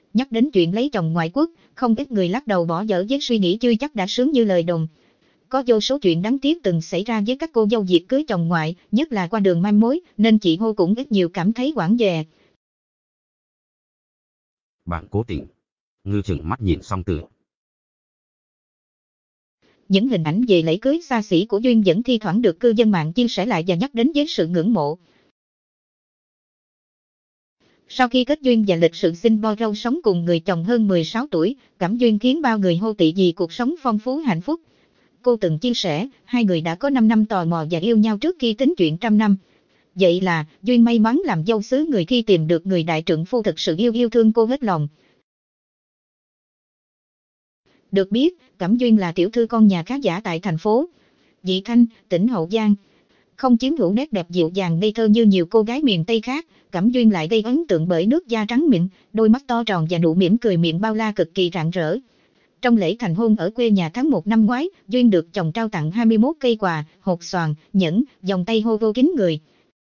Nhắc đến chuyện lấy chồng ngoại quốc, không ít người lắc đầu bỏ dở với suy nghĩ chưa chắc đã sướng như lời đồn. Có vô số chuyện đáng tiếc từng xảy ra với các cô dâu Việt cưới chồng ngoại, nhất là qua đường mai mối, nên chị Hô cũng ít nhiều cảm thấy oảng dè. Bạn cố tình. Ngư chừng mắt nhìn Song Tử. Những hình ảnh về lễ cưới xa xỉ của Duyên vẫn thi thoảng được cư dân mạng chia sẻ lại và nhắc đến với sự ngưỡng mộ. Sau khi kết duyên và lịch sự sinh bo râu sống cùng người chồng hơn 16 tuổi, Cẩm Duyên khiến bao người hô tị vì cuộc sống phong phú hạnh phúc. Cô từng chia sẻ, hai người đã có 5 năm tò mò và yêu nhau trước khi tính chuyện trăm năm. Vậy là, Duyên may mắn làm dâu xứ người khi tìm được người đại trượng phu thực sự yêu thương cô hết lòng. Được biết, Cẩm Duyên là tiểu thư con nhà khá giả tại thành phố Vị Thanh, tỉnh Hậu Giang. Không chiếm hữu nét đẹp dịu dàng ngây thơ như nhiều cô gái miền Tây khác, Cẩm Duyên lại gây ấn tượng bởi nước da trắng mịn, đôi mắt to tròn và nụ mỉm cười miệng bao la cực kỳ rạng rỡ. Trong lễ thành hôn ở quê nhà tháng 1 năm ngoái, Duyên được chồng trao tặng 21 cây quà, hột xoàn, nhẫn, vòng tay hô vô kính người.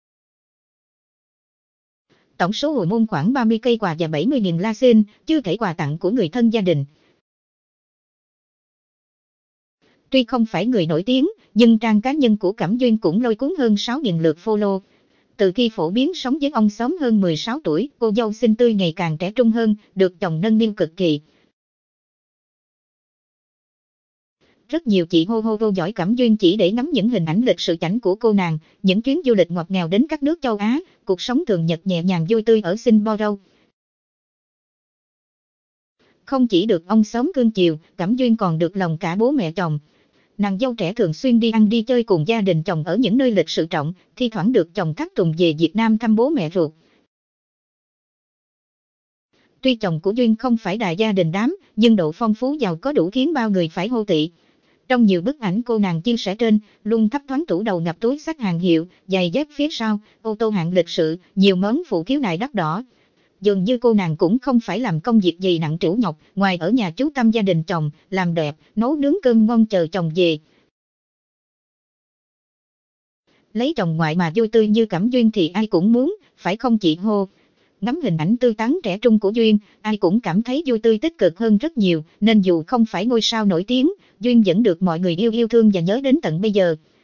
Tổng số hồi môn khoảng 30 cây quà và 70.000 la xin, chưa kể quà tặng của người thân gia đình. Tuy không phải người nổi tiếng, nhưng trang cá nhân của Cẩm Duyên cũng lôi cuốn hơn 6.000 lượt follow. Từ khi phổ biến sống với ông xóm hơn 16 tuổi, cô dâu xinh tươi ngày càng trẻ trung hơn, được chồng nâng niu cực kỳ. Rất nhiều chị hô giỏi Cẩm Duyên chỉ để ngắm những hình ảnh lịch sự chảnh của cô nàng, những chuyến du lịch ngọt ngào đến các nước châu Á, cuộc sống thường nhật nhẹ nhàng vui tươi ở Singapore. Không chỉ được ông xóm cưng chiều, Cẩm Duyên còn được lòng cả bố mẹ chồng. Nàng dâu trẻ thường xuyên đi ăn đi chơi cùng gia đình chồng ở những nơi lịch sự trọng, thi thoảng được chồng thác tùng về Việt Nam thăm bố mẹ ruột. Tuy chồng của Duyên không phải đại gia đình đám, nhưng độ phong phú giàu có đủ khiến bao người phải hô tị. Trong nhiều bức ảnh cô nàng chia sẻ trên, luôn thấp thoáng tủ đầu ngập túi xách hàng hiệu, giày dép phía sau, ô tô hạng lịch sự, nhiều món phụ khiếu nại đắt đỏ. Dường như cô nàng cũng không phải làm công việc gì nặng trĩu nhọc, ngoài ở nhà chú tâm gia đình chồng, làm đẹp, nấu nướng cơm ngon chờ chồng về. Lấy chồng ngoại mà vui tươi như Cẩm Duyên thì ai cũng muốn, phải không chị Hô? Ngắm hình ảnh tươi tắn trẻ trung của Duyên, ai cũng cảm thấy vui tươi tích cực hơn rất nhiều, nên dù không phải ngôi sao nổi tiếng, Duyên vẫn được mọi người yêu thương và nhớ đến tận bây giờ.